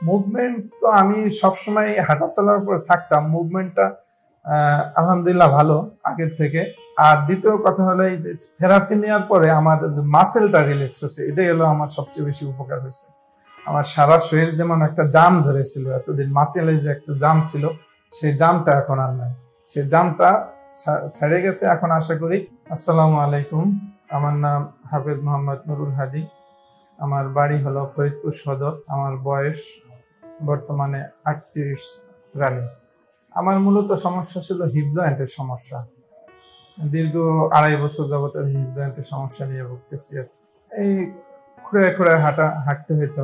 Movement তো আমি সবসময় হাঁটাচলার উপরে থাকতাম। মুভমেন্টটা আলহামদুলিল্লাহ ভালো আগের থেকে। আর দ্বিতীয় কথা হলো এই থেরাপি নেওয়ার পরে আমার মাসেলটা রিল্যাক্স হচ্ছে, এটাই হলো আমার সবচেয়ে বেশি উপকার হয়েছে। আমার সারা শরীর যেমন একটা জাম ধরেছিল এতদিন, মাসেলে যে একটা জাম ছিল সেই জামটা এখন আর নাই, সেই জামটা ছেড়ে গেছে এখন আশা করি। আসসালামু আলাইকুম, আমার নাম হাফেজ মোহাম্মদ নুরুল হাদি। আমার বাড়ি হলো ফরিদপুর সদর। আমার বয়স বর্তমানে 38 রানিং। আমার মূলত সমস্যা ছিল হিপ জয়েন্টের সমস্যা। দীর্ঘ 2.5 বছর যাবত হিপ জয়েন্টের সমস্যা নিয়ে ভুগতেছি। এই খুঁড়ায় হাঁটতে হইতো,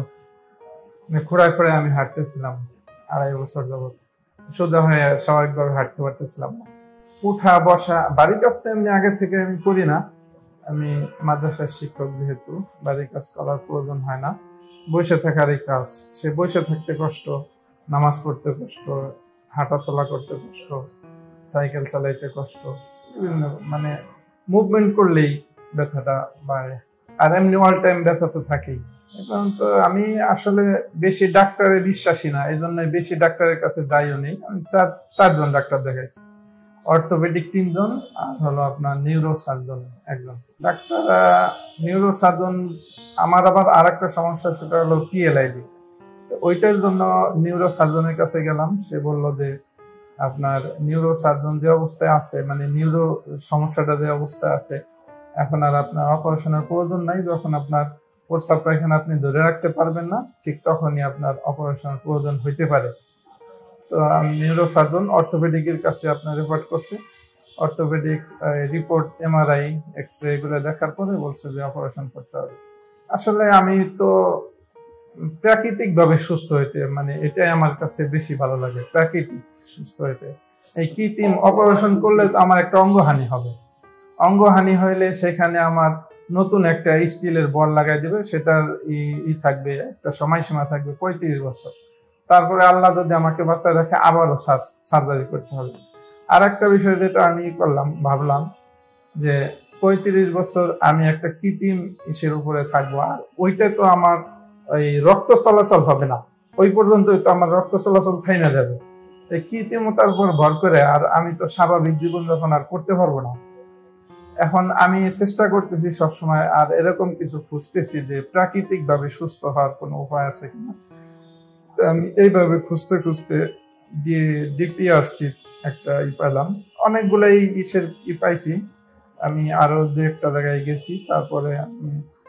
খুঁড়ায় আমি হাঁটতেছিলাম 2.5 বছর যাবত। সোজা হয়ে স্বাভাবিকভাবে হাঁটতে পারতেছিলাম না। উঠা বসা বাড়ির কাজ তো এমনি আগে থেকে আমি করি না, আমি মাদ্রাসার শিক্ষক, যেহেতু বাড়ির কাজ করার প্রয়োজন হয় না। বসে থাকারই কাজ, সে বসে থাকতে কষ্ট, নামাজ পড়তে কষ্ট, হাঁটা চলা করতে কষ্ট, সাইকেল চালাইতে কষ্ট, বিভিন্ন মানে মুভমেন্ট করলেই ব্যথাটা বাড়ে। আর এমনি অল টাইম ব্যথা তো থাকেই। এখন তো আমি আসলে বেশি ডাক্তারে বিশ্বাসী না, এই জন্য বেশি ডাক্তারের কাছে যাইও নেই। আমি চারজন ডাক্তার দেখাইছি, অর্থোপেডিক 3 জন, আর হলো আপনার নিউরো সার্জন 1 জন। ডাক্তার নিউরো সার্জন, আমার আবার আরেকটা সমস্যা, সেটা হলো PLID। ওইটার জন্য নিউরো সার্জনের কাছে গেলাম, সে বলল যে আপনার নিউরো সার্জন যে অবস্থায় আছে, মানে নিউরো সমস্যাটা যে অবস্থায় আছে, এখন আর আপনার অপারেশনের প্রয়োজন নাই। যখন আপনার প্রস্রাব পায়খানা আপনি ধরে রাখতে পারবেন না, ঠিক তখনই আপনার অপারেশনের প্রয়োজন হইতে পারে। তো আমি নিউরো সার্জন অর্থোপেডিকের কাছে আপনার রিপোর্ট করছি। অর্থোপেডিক রিপোর্ট, MRI, এক্সরে এগুলো দেখার পরে বলছে যে অপারেশন করতে হবে। আসলে আমি তো প্রাকৃতিক ভাবে সুস্থ হইতে, মানে এটাই আমার কাছে বেশি ভালো লাগে, প্রাকৃতিক সুস্থ হইতে। এই কৃত্রিম অপারেশন করলে তো আমার একটা অঙ্গহানি হবে। অঙ্গহানি হইলে সেখানে আমার নতুন একটা স্টিলের বল লাগাই দেবে, সেটার থাকবে একটা সময়সীমা থাকবে 35 বছর। তারপরে আল্লাহ যদি আমাকে বাঁচায় রাখে আবারও সার্জারি করতে হবে। আর একটা বিষয় যেটা আমি ভাবলাম যে 35 বছর আমি একটা কৃত্রিম ইসের উপরে থাকবো, আর ওইটা তো আমার ওই রক্ত চলাচল হবে না, ওই পর্যন্ত তো আমার রক্ত চলাচল থাইমা যাবে। এই কৃত্রিমতার উপর ভর করে আর আমি তো স্বাভাবিক জীবনযাপন আর করতে পারবো না। এখন আমি চেষ্টা করতেছি সবসময়, আর এরকম কিছু খুঁজতেছি যে প্রাকৃতিক ভাবে সুস্থ হওয়ার কোনো উপায় আছে কিনা। আমি এইভাবে খুঁজতে DPRC একটা পেলাম, অনেকগুলাই ইসের পাইছি। আমি আরো 2-1টা জায়গায় গেছি, তারপরে আমি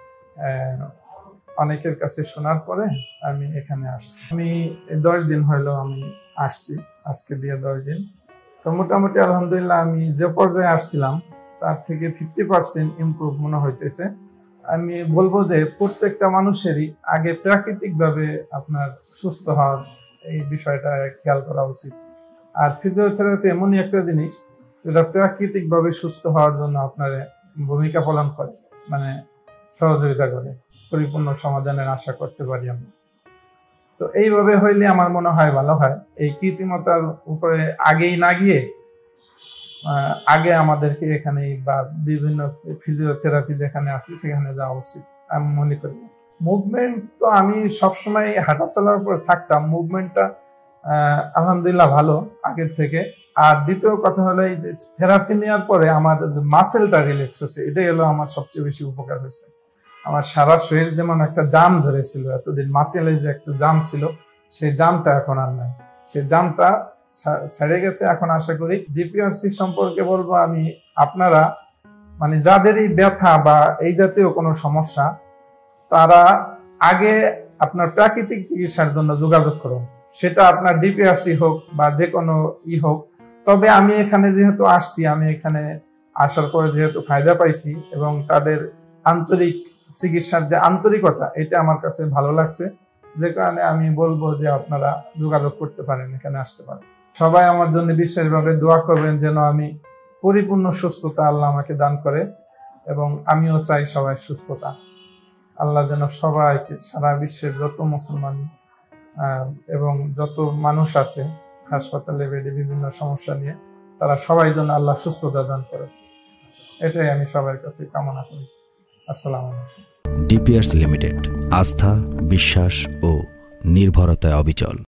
অনেকের কাছে শোনার পরে আমি এখানে আসছি। আমি 10 দিন হইলো আমি আসছি, আজকে দিয়ে 10 দিন। তো মোটামুটি আলহামদুলিল্লাহ আমি যে পর্যায়ে আসছিলাম তার থেকে 50% ইমপ্রুভ মনে হইতেছে। আমি বলবো যে প্রত্যেকটা মানুষেরই আগে প্রাকৃতিক ভাবে আপনার সুস্থ হওয়ার এই বিষয়টা খেয়াল করা উচিত। আর ফিজিওথেরাপি এমনই একটা জিনিস যেটা প্রাকৃতিক ভাবে সুস্থ হওয়ার জন্য আপনার ভূমিকা পালন করে, মানে সহযোগিতা করে, পরিপূর্ণ সমাধানের আশা করতে পারি আমরা। তো এইভাবে হইলে আমার মনে হয় ভালো হয়। এই কৃত্রিমতার উপরে আগেই না গিয়ে আগে আমাদেরকে এখানে বা বিভিন্ন ফিজিওথেরাপি যেখানে আছে সেখানে যাওয়া উচিত আমি মনে করি। মুভমেন্ট তো আমি সবসময় হাঁটাচলার উপরে থাকতাম। মুভমেন্টটা আলহামদুলিল্লাহ ভালো আগের থেকে। আর দ্বিতীয় কথা হলো এই থেরাপি নেওয়ার পরে আমার মাসেলটা রিল্যাক্স হচ্ছে, এটাই হলো আমার সবচেয়ে বেশি উপকার হয়েছে। আমার সারা শরীর যেমন একটা জাম ধরেছিল এতদিন, মাসেলে যে একটা জাম ছিল সেই জামটা এখন আর নাই, সেই জামটা ছেড়ে গেছে এখন আশা করি। DPRC সম্পর্কে বলবো আমি, আপনারা মানে যাদেরই ব্যথা বা এই জাতীয় কোনো সমস্যা, তারা আগে আপনার প্রাকৃতিক চিকিৎসার জন্য যোগাযোগ করুন, সেটা আপনার DPRC হোক বা যে কোনো হোক। তবে আমি এখানে যেহেতু আসছি, আমি এখানে আসার পরে যেহেতু ফায়দা পাইছি এবং তাদের আন্তরিক চিকিৎসার যে আন্তরিকতা, এটা আমার কাছে ভালো লাগছে, যে কারণে আমি বলবো যে আপনারা যোগাযোগ করতে পারেন, এখানে আসতে পারেন। সবাই আমার জন্য বিশেষভাবে দোয়া করবেন যেন আমি পরিপূর্ণ সুস্থতা আল্লাহ আমাকে দান করে, এবং আমিও চাই সবাই সুস্থতা। আল্লাহ যেন সবাইকে, সারা বিশ্বের যত মুসলমান এবং যত মানুষ আছে হাসপাতালে বেডে বিভিন্ন সমস্যা নিয়ে, তারা সবাই যেন আল্লাহ সুস্থতা দান করে, এটাই আমি সবার কাছে কামনা করি। আসসালামু আলাইকুম। DPRC লিমিটেড, আস্থা, বিশ্বাস ও নির্ভরতায় অবিচল।